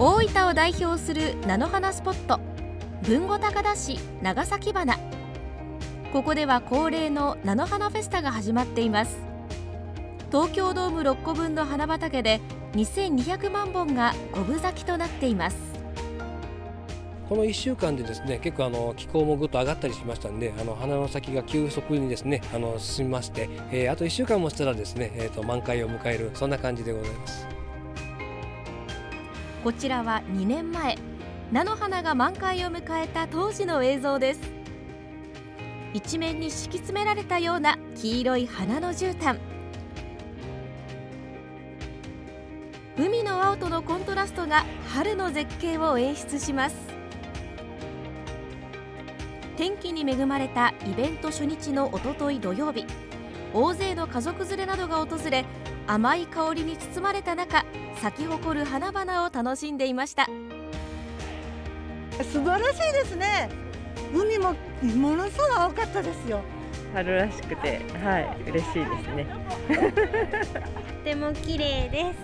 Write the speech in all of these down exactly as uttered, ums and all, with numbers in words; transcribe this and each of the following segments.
大分を代表する菜の花スポット、豊後高田市長崎花。ここでは恒例の菜の花フェスタが始まっています。東京ドームろっこぶんの花畑でにせんにひゃくまんぼんが五分咲きとなっています。 このいっしゅうかんでですね、結構あの気候もぐっと上がったりしましたんで、あの花の咲きが急速にですねあの進みまして、えー、あといっしゅうかんもしたらですね、えー、と満開を迎える、そんな感じでございます。 こちらはにねんまえ、菜の花が満開を迎えた当時の映像です。一面に敷き詰められたような黄色い花の絨毯。海の青とのコントラストが春の絶景を演出します。天気に恵まれたイベント初日のおととい土曜日、大勢の家族連れなどが訪れ、甘い香りに包まれた中、咲き誇る花々を楽しんでいました。 素晴らしいですね。海もものすごい青かったですよ。 春らしくて、はい、嬉しいですね。 とても綺麗です。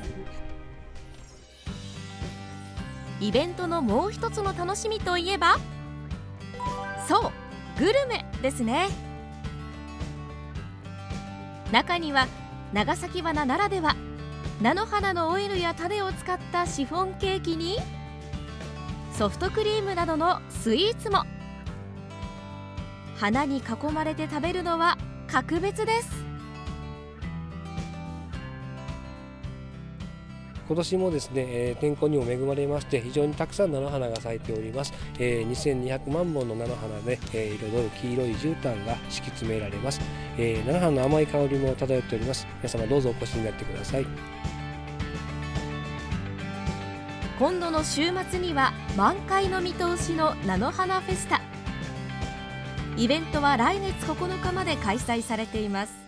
イベントのもう一つの楽しみといえば、そう、グルメですね。中には長崎花ならでは、菜の花のオイルや種を使ったシフォンケーキにソフトクリームなどのスイーツも。花に囲まれて食べるのは格別です。 今年もですね、えー、天候にも恵まれまして、非常にたくさん菜の花が咲いております。えー、にせんにひゃくまんぼんの菜の花で、えー、彩る黄色い絨毯が敷き詰められます。えー、菜の花の甘い香りも漂っております。皆様どうぞお越しになってください。 今度の週末には満開の見通しの菜の花フェスタ。イベントは来月ここのかまで開催されています。